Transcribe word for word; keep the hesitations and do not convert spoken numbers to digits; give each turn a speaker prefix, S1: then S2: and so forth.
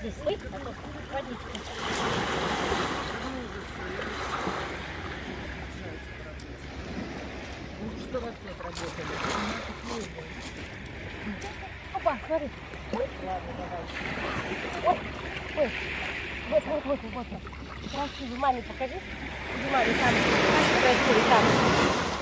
S1: садись. Ой, а то водичка.
S2: Что вас тут работали?
S1: Опа, смотри. Ладно, давай. Ой, ой. Вот, вот, вот, вот. вот. Красиво. Маме покажи. Иди, маме, там. Красиво, там.